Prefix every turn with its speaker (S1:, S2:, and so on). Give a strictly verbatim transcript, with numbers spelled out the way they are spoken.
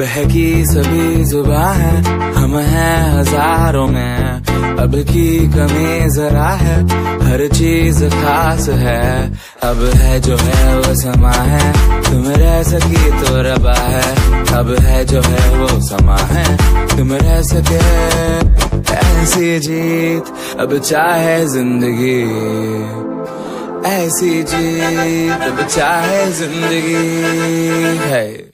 S1: बहकी सभी जुबां है, हम हैं हजारों में, अब की कमी जरा है, हर चीज खास है। अब है जो है वो समा है, तुम रह सकी तो रबा है। अब है जो है वो समा है, तुम रह सके ऐसी जीत, अब चाहे जिंदगी ऐसी जीत, अब चाहे जिंदगी है।